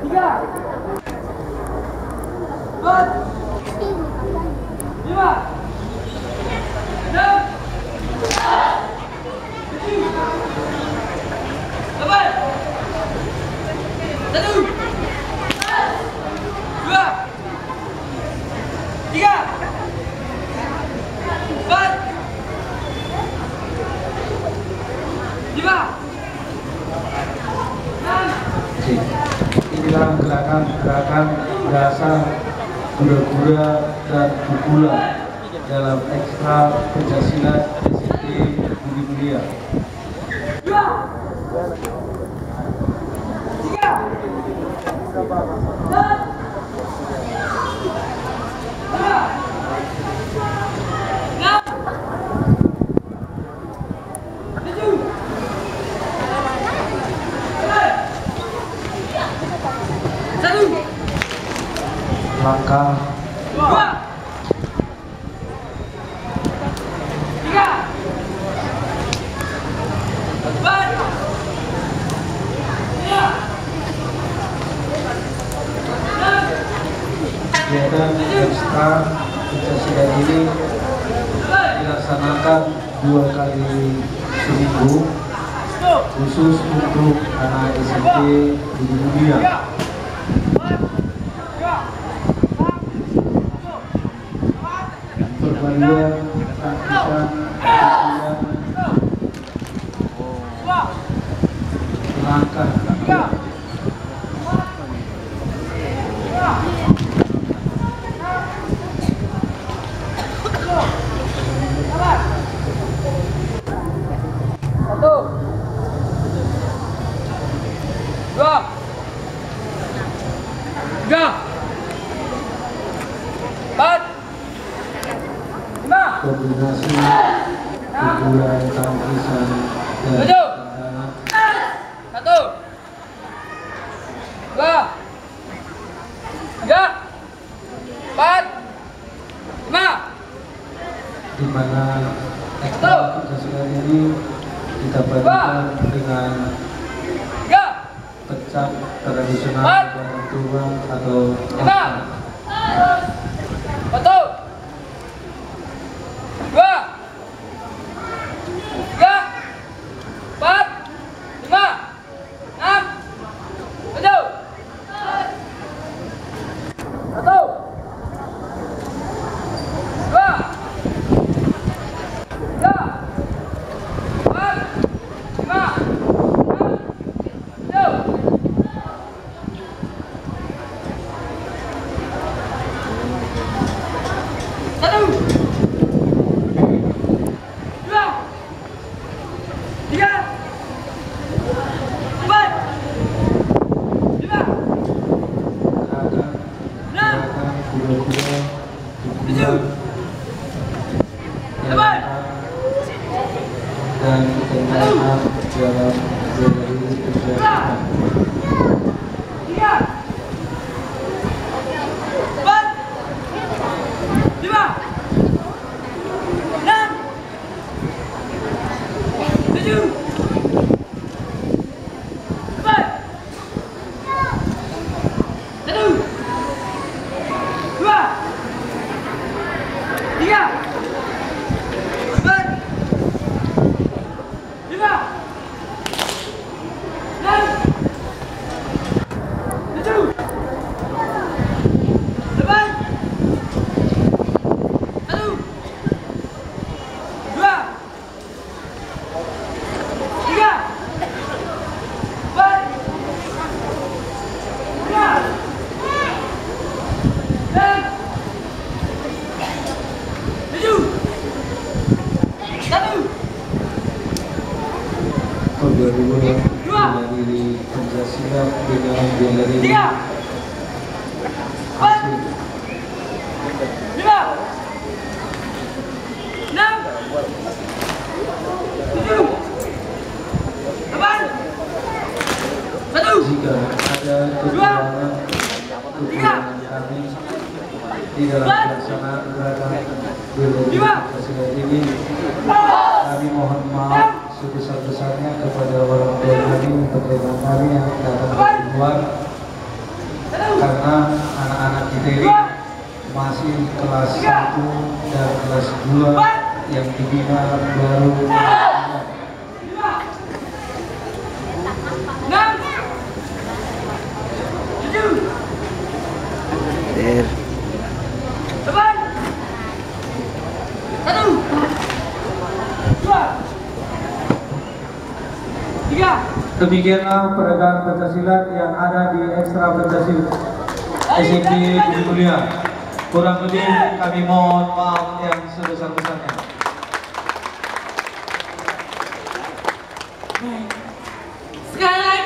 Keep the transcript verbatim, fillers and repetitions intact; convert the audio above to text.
tiga, empat, lima, enam, tujuh, delapan, satu, dua, tiga, empat, lima, enam. Inilah gerakan-gerakan dasar gura-gura dan bugula dalam ekstra pencaksilat S M P Budi Mulia. Dua, tiga, empat, lima, enam, tujuh, delapan, satu, Langkah dua, tiga, empat, lima, enam, kegiatan ekstra pencaksilat ini dilaksanakan dua kali seminggu khusus untuk anak S M P Budi Mulia. Perpaduan tangkisan langkah satu, dua, tiga, empat, lima, koordinasi perpaduan tangkisan dan tujuh, satu, dua, tiga, empat, lima, di mana ekstra pencaksilat ini kita padukan dengan tiga, pencak tradisional dan tulang atau lima, satu, dua, tiga, empat, lima, enam, tujuh, satu, dua, tiga, empat, lima, enam, tujuh. Satu, dua, tiga, empat, lima, enam, tujuh, delapan, dan ketenangan dalam berdiri pencaksilat. tiga, empat, lima, enam, tujuh, delapan, satu, dua, tiga, empat, lima, enam, tujuh, delapan, satu, dua, tiga, empat, lima, enam, tujuh, satu, Perpaduan bela diri pencaksilat dengan bela diri tiga, empat, lima, enam, tujuh, delapan, satu, jika ada kekurangan kekurangan kami di dalam pelaksanaan gerakan bela diri pencaksilat ini, kami mohon maaf sebesar-besarnya kepada orang tua kami, pekerjaan kami yang datang dari luar karena anak-anak kita ini masih kelas satu dan kelas dua yang dibina baru. enam, tujuh, delapan, satu, dua, tiga. Demikianlah peredaran pencaksilat yang ada di ekstra pencaksilat S M P Budi Mulia. Kurang lebih kami mohon maaf yang sebesar-besarnya. Sekali lagi.